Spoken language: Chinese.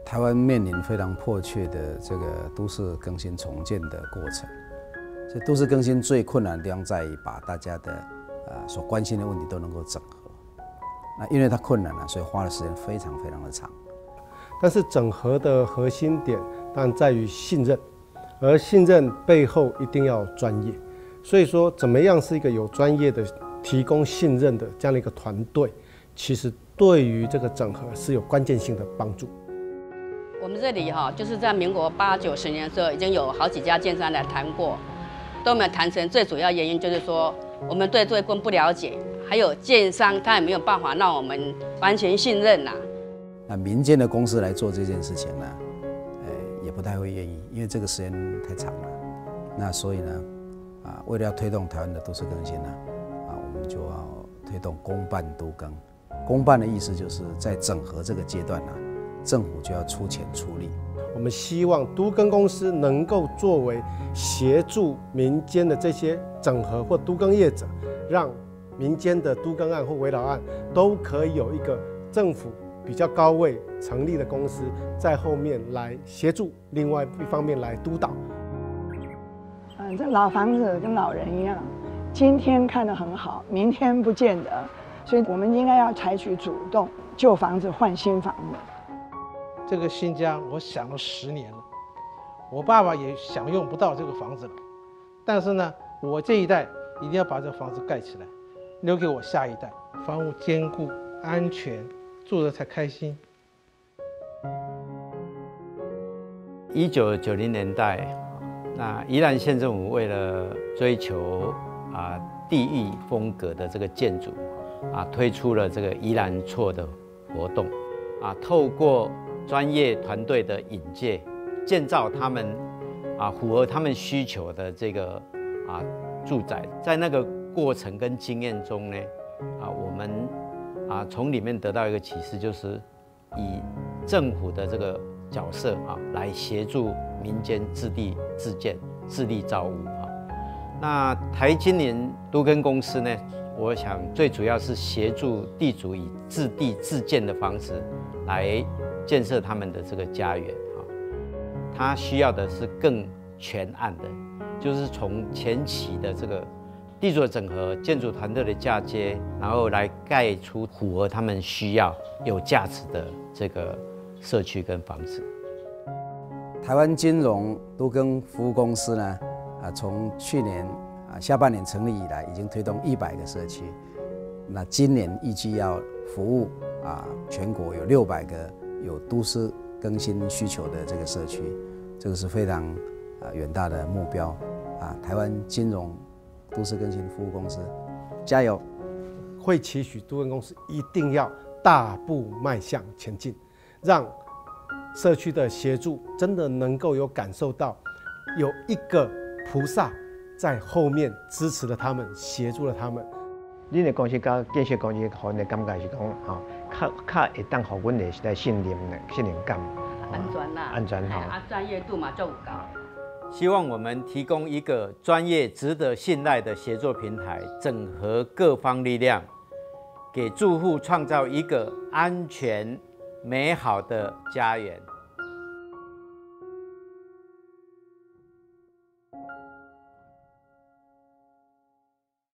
台湾面临非常迫切的这个都市更新重建的过程。这都市更新最困难的地方在于把大家的所关心的问题都能够整合。那因为它困难了，所以花的时间非常非常的长。 但是整合的核心点当然在于信任，而信任背后一定要专业。所以说，怎么样是一个有专业的提供信任的这样的一个团队，其实对于这个整合是有关键性的帮助。 我们这里就是在民国80、90年的时候，已经有好几家建商来谈过，都没有谈成。最主要原因就是说，我们对这个不了解，还有建商他也没有办法让我们完全信任呐。 那民间的公司来做这件事情呢，也不太会愿意，因为这个时间太长了。那所以呢，为了要推动台湾的都市更新呢，我们就要推动公办都更。公办的意思就是在整合这个阶段呢，政府就要出钱出力。 我们希望都更公司能够作为协助民间的这些整合或都更业者，让民间的都更案或危老案都可以有一个政府比较高位成立的公司在后面来协助，另外一方面来督导。 这老房子跟老人一样，今天看得很好，明天不见得，所以我们应该要采取主动，旧房子换新房子。 这个新家我想了10年了，我爸爸也享用不到这个房子了，但是呢，我这一代一定要把这个房子盖起来，留给我下一代，房屋坚固、安全，住着才开心。 1990年代，那宜兰县政府为了追求地域风格的这个建筑，推出了这个宜兰错的活动，透过专业团队的引介，建造他们符合他们需求的这个住宅。在那个过程跟经验中呢，我们从里面得到一个启示，就是以政府的这个角色来协助民间自地自建、自力造屋那台金联都更公司呢，我想最主要是协助地主以自地自建的方式来建设他们的这个家园他需要的是更全案的，就是从前期的这个地主的整合、建筑团队的嫁接，然后来盖出符合他们需要、有价值的这个社区跟房子。 台湾金融都更服务公司呢，从去年下半年成立以来，已经推动100个社区。那今年预计要服务全国有600个有都市更新需求的这个社区，这个是非常远大的目标台湾金融都市更新服务公司，加油！ 会期许都更公司一定要大步迈向前进，让社区的协助真的能够有感受到有一个菩萨在后面支持了他们，协助了他们。 恁的公司甲建设公司，互阮的感觉是讲较会当互阮的是在信任感， 安全啦， 安全专业度嘛就有高。 希望我们提供一个专业、值得信赖的协作平台，整合各方力量，给住户创造一个安全、美好的家园。